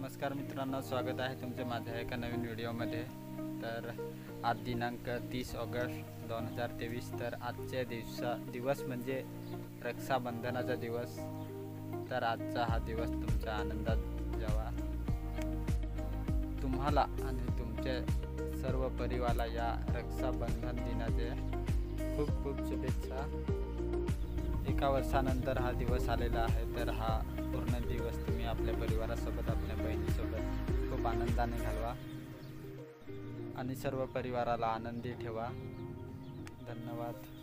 नमस्कार मित्रांनो, स्वागत आहे तुमचे माझ्या एका नवीन व्हिडिओमध्ये। तर आज दिनांक 30 ऑगस्ट 2023। तर आजच्या दिवस म्हणजे रक्षाबंधनाचा दिवस। तर आजचा हा दिवस तुमच्या आनंदात जावा। तुम्हाला आणि तुमच्या सर्व परिवाराला या रक्षाबंधन दिनाचे खूप खूप शुभेच्छा। एका वर्षानंतर हा दिवस आलेला आहे। तर हा पूर्ण दिवस तुम्ही आपल्या परिवारासोबत, आपल्या बहिणीसोबत खूप आनंदाने घालवा आणि सर्व परिवाराला आनंदी ठेवा। धन्यवाद।